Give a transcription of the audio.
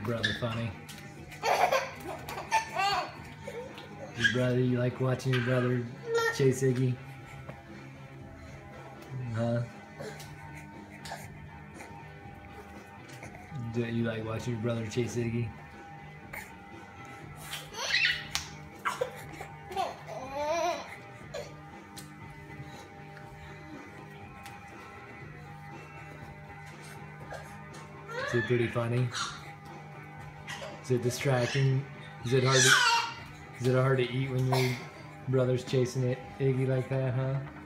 brother funny? Your brother, you like watching your brother chase Iggy? Huh? Do you like watching your brother chase Iggy? Is it pretty funny? Is it distracting? Is it hard to eat when your brother's chasing Iggy like that, huh?